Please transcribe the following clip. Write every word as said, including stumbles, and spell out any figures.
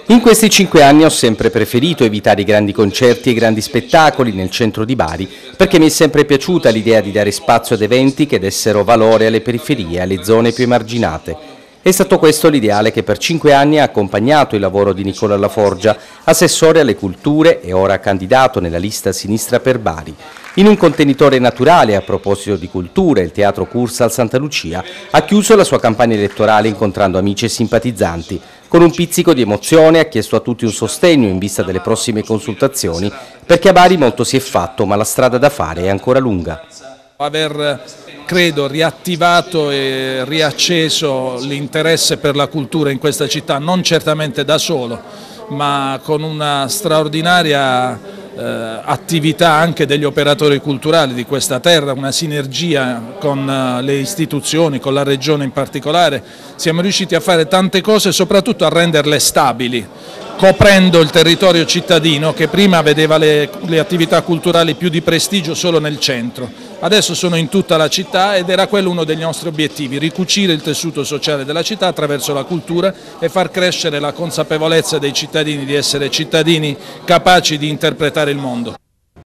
In questi cinque anni ho sempre preferito evitare i grandi concerti e i grandi spettacoli nel centro di Bari, perché mi è sempre piaciuta l'idea di dare spazio ad eventi che dessero valore alle periferie, alle zone più emarginate. È stato questo l'ideale che per cinque anni ha accompagnato il lavoro di Nicola Laforgia, assessore alle culture e ora candidato nella lista Sinistra per Bari. In un contenitore naturale, a proposito di cultura, il Teatro Cursal Santa Lucia ha chiuso la sua campagna elettorale incontrando amici e simpatizzanti. Con un pizzico di emozione ha chiesto a tutti un sostegno in vista delle prossime consultazioni, perché a Bari molto si è fatto, ma la strada da fare è ancora lunga. Aver, credo, riattivato e riacceso l'interesse per la cultura in questa città, non certamente da solo, ma con una straordinaria eh, attività anche degli operatori culturali di questa terra, una sinergia con eh, le istituzioni, con la Regione in particolare. Siamo riusciti a fare tante cose e soprattutto a renderle stabili, coprendo il territorio cittadino che prima vedeva le, le attività culturali più di prestigio solo nel centro. Adesso sono in tutta la città ed era quello uno dei nostri obiettivi, ricucire il tessuto sociale della città attraverso la cultura e far crescere la consapevolezza dei cittadini di essere cittadini capaci di interpretare il mondo.